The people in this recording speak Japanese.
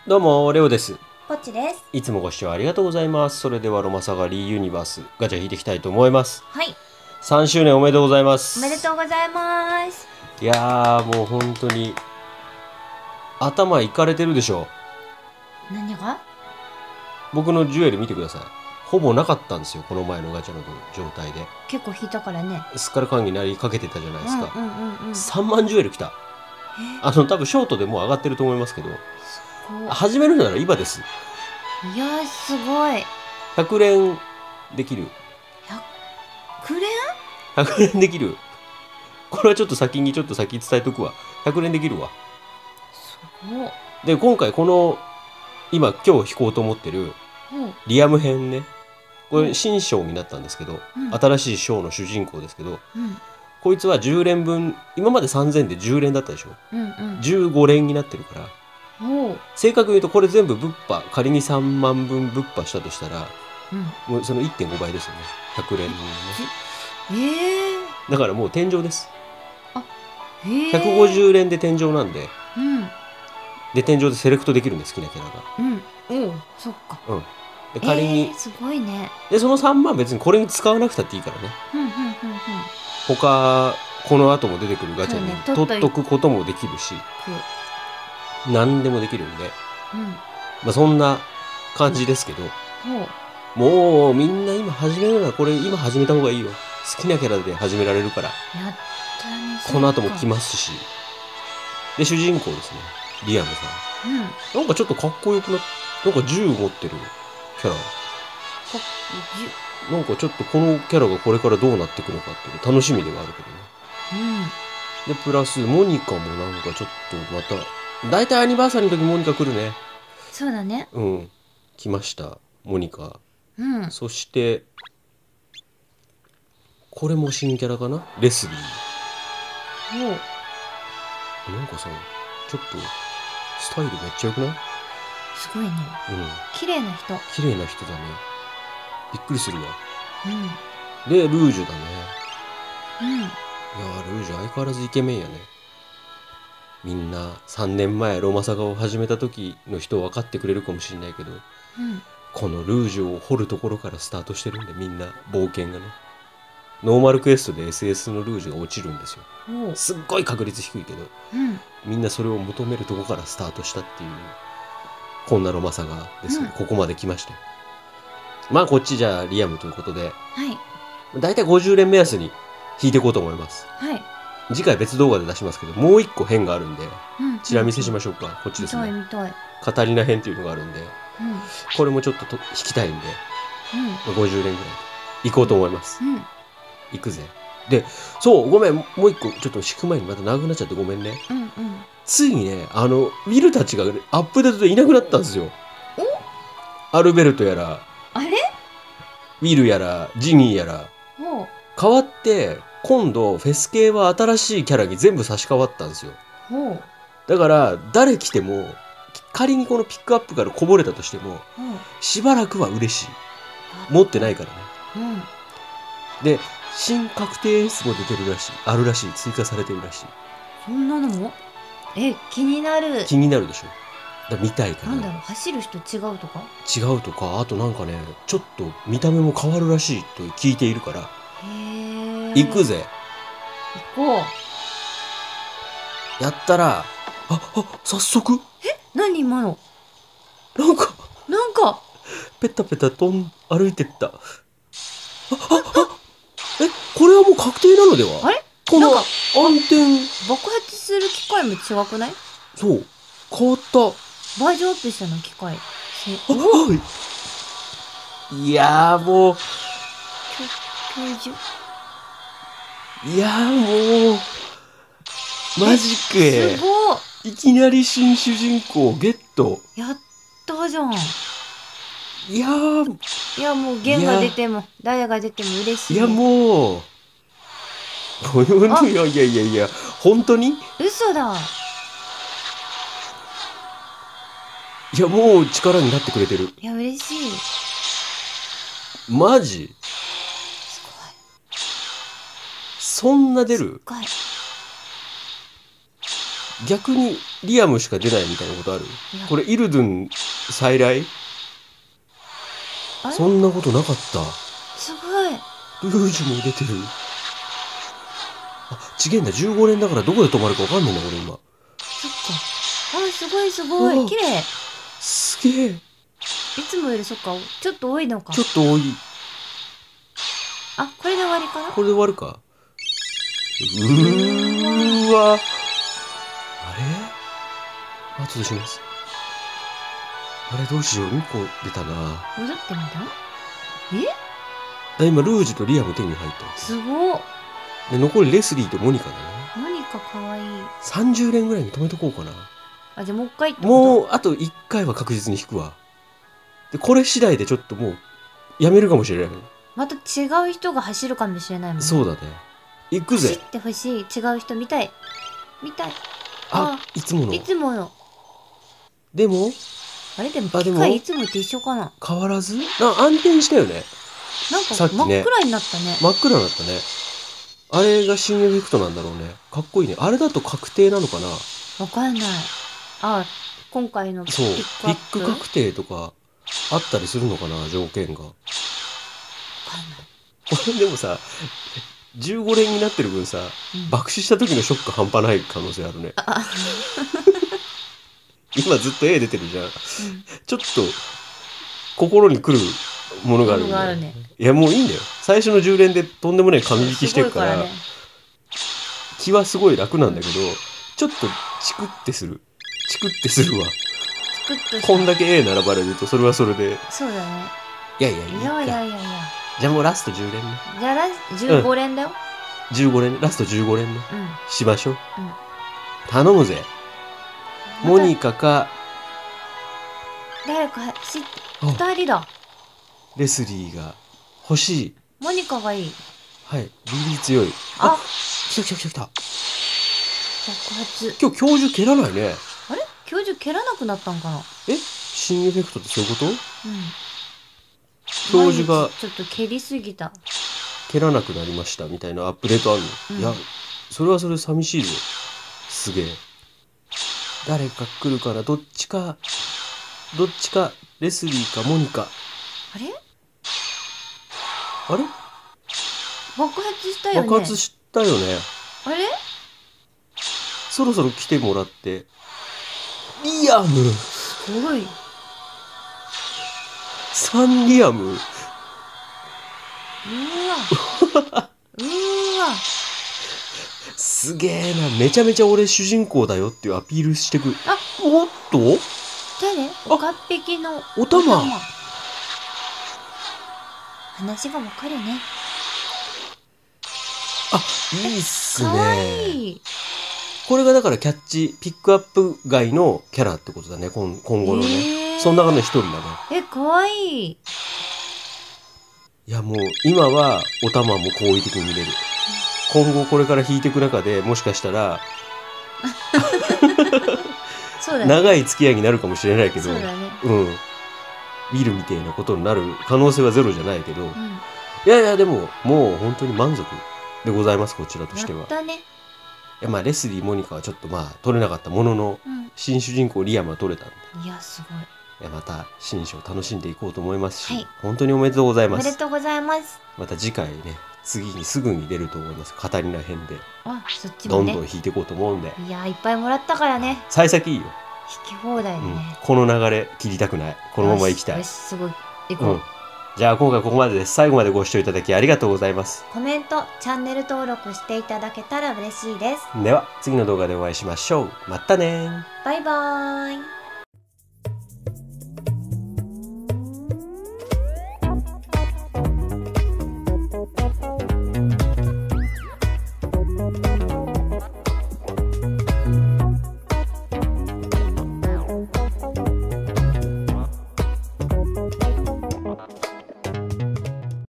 どうも、レオです。 ポッチです。 いつもご視聴ありがとうございます。それではロマサガリーユニバースガチャ引いていきたいと思います。 はい。 3周年おめでとうございまおす。 めでとうございます。 いやー、もう本当に頭いかれてるでしょ。 何が？ 僕のジュエル見てください。ほぼなかったんですよ、この前のガチャの状態で。 結構引いたからね。 スカルカンになりかけてたじゃないですか。 うん。 3万ジュエル来た。多分ショートでもう上がってると思いますけど、 すご始めるなら今です。 い。いやー、すごい。 100連できる。 クレ 100連できる。これはちょっと先伝えとくわ。100連できるわ。 すごい。 で、今回この、今日弾こうと思ってる、リアム編ね。これ新章になったんですけど、新しい章の主人公ですけど、こいつは10連分、今まで3000で10連だったでしょ。15連になってるから、正確に言うとこれ全部物販、仮に3万分物販したとしたら、もうその 1.5 倍ですよね。100連のね。だからもう天井です。150連で天井なんで、で天井でセレクトできるんで好きなキャラが。 そっか。 で仮に、 すごいね。 でその3万別にこれに使わなくたっていいからね。他この後も出てくるガチャに取っとくこともできるし、何でもできるんで、まあそんな感じですけど、もうみんな今始めるならこれ今始めた方がいいよ。好きなキャラで始められるから。 やったね。 この後も来ますし。で主人公ですね、リアムさん。なんかちょっとかっこよくなっ、なんか銃持ってるキャラ。なんかちょっとこのキャラがこれからどうなっていくのかっていう楽しみではあるけどね。でプラスモニカもなんかちょっとまただいたいアニバーサリーの時モニカ来るね。 そうだね。 来ましたモニカ。そしてこれも新キャラかな、レスリー。なんかさ、ちょっとスタイルめっちゃ良くない？ すごいね。綺麗な人。 綺麗な人だね。びっくりするわ。でルージュだね。いやー、ルージュ相変わらずイケメンやね。みんな3年前ロマサガを始めた時の人分かってくれるかもしれないけど、このルージュを掘るところからスタートしてるんで、みんな冒険がね。ノーマルクエストで SS のルージュが落ちるんですよ。すっごい確率低いけど、みんなそれを求めるとこからスタートしたっていう、こんなロマサガですけど、ここまで来ましたよ。まあこっちじゃあリアムということで、だいたい50連目安に引いていこうと思います。次回別動画で出しますけど、もう一個編があるんで、ちら見せしましょうか。こっちですね。カタリナ編っていうのがあるんで、これもちょっと引きたいんで、50連ぐらいで行こうと思います。行くぜ。で、そう、ごめん、もう一個ちょっと敷く前にまた長くなっちゃってごめんね。ついにね、ウィルたちがアップデートでいなくなったんですよ。アルベルトやら、 あれ？ ウィルやら、ジニーやら、変わって、今度フェス系は新しいキャラに全部差し替わったんですよ。だから誰来ても、仮にこのピックアップからこぼれたとしても、しばらくは嬉しい。持ってないからね。で新確定演出も出てるらしい、あるらしい、追加されてるらしい。 そんなのも？気になる。 気になるでしょ。だ見たいから。 なんだろう、走る人違うとか？ 違うとか、あとなんかね、ちょっと見た目も変わるらしいと聞いているから。行くぜ。 行こう。やったら、早速？ 何今の？ なんかペタペタ歩いてった。これはもう確定なのでは？ あれ？ この暗転爆発する機械も違くない？ そう、変わった。 バージョンアップしたの機械。 いやーもう、いやーもう、マジすごい。いきなり新主人公ゲット。 やったじゃん。 いやもう弦が出てもダイヤが出ても嬉しい、ね。 いやもういや本当に？ 嘘だ。 いやもう力になってくれてる。 いや嬉しい。 マジ？ すごい。 そんな出る？ 逆にリアムしか出ないみたいなことある？ いやこれイルドゥン再来？ あれそんなことなかった。 すごい。 ルージュも出てる。あ、ちげえんだ。15連だからどこで止まるかわかんないんだ、俺今。 そっか。あ、すごいすごい。 うわ綺麗。 すげえ。 いつもよりそっか、ちょっと多いのか。 ちょっと多い。 あ、これで終わりかな。 これで終わるか。うーわ。あれ？後でします。あれどうしよう。2個出たな。 戻ってみた？ 今、ルージュとリアム手に入った。 すごっ。 で、残りレスリーとモニカだね。 何かかわいい。 30連ぐらいに止めとこうかな。 あ、じゃあもう一回ってこと？ もう、あと1回は確実に引くわ。で、これ次第でちょっともう、やめるかもしれない。 また違う人が走るかもしれないもんね。 そうだね。行くぜ。 走ってほしい。違う人見たい。見たい。 あ、いつもの。 いつもの。 でも、 あれでもあでも機械いつもと一緒かな。 変わらず暗転したよね。 なんかさっきね真っ暗になったね。 真っ暗になったね。あれが新エフェクトなんだろうね。かっこいいね。あれだと確定なのかな？ わかんない。あ、今回のピそう。 ックアップ。 ピック確定とかあったりするのかな、条件が。こわかんない。 れでもさ、15連になってる分さ、 うん爆死した時のショック半端ない可能性あるね。 あ、 今ずっと A 出てるじゃん。 うん。 ちょっと心に来るものがあるんものがあだよ。 るね。 いやもういいんだよ。最初の10連でとんでもない神引きしてるから、 すごいね。 気はすごい楽なんだけど、ちょっとチクってする。チクってするわ。 チクッとした。 こんだけ A 並ばれるとそれはそれで。 そうだね。 いやいやいいいやいやか。 いやいや。 じゃあもうラスト10連ね。 じゃあ15連だよ。 15連、ラスト15連ね。 うん。 しましょう。 うん。 頼むぜ。モニカか、 誰か知って、 あ二人だ。 レスリーが欲しい。 モニカがいい。 はい。リリー強い。 あ、 来た来た来た来た。 爆発。 今日教授蹴らないね。 あれ教授蹴らなくなったんかな。 新エフェクトってそういうこと？ うん。 教授が毎日ちょっと蹴りすぎた。 蹴らなくなりましたみたいなアップデートあるの？ うんいや、それはそれ寂しいぞ。すげえ。誰か来るからどっちか、レスリーかモニカ。 あれあれ？ 爆発したよね。 爆発したよね。 あれそろそろ来てもらって。リアムすごい。 サンリアムうわ。うわ。 すげえな。めちゃめちゃ俺主人公だよっていうアピールしてくる。 あ、 おっと誰？おかっぴきのお玉。 話がわかるね。 あ、いいっすかわね。 いい。 これがだからキャッチ、ピックアップ外のキャラってことだね。今後のね。その中の一人だね。 かわいい。 いやもう今はお玉も好意的に見れる。今後これから引いていく中でもしかしたらそうだね。 長い付き合いになるかもしれないけど、 そうだね。 うん。見るみたいなことになる可能性はゼロじゃないけど、 うん。 いやいやでももう本当に満足でございます、こちらとしては。 やったね。 いやまあレスリー・モニカはちょっとまあ取れなかったものの、 うん。 新主人公リアムは取れたんで、 いや、すごい。 いやまた新章楽しんでいこうと思いますし、 はい本当におめでとうございおめでます。 とうございます。 また次回ね、次にすぐに出ると思います。カタリナ編であ、そっちもねどんどん。引いていこうと思うんで、 いや、いっぱいもらったからね。 幸先いいよ、 引き放題でうんね。 この流れ切りたくない。このまま行きたいよし、すごい。行こう。 うん。じゃあ今回ここまでです。最後までご視聴いただきありがとうございます。 コメント、チャンネル登録していただけたら嬉しいです。 では次の動画でお会いしましょう。またねー。 バイバーイ。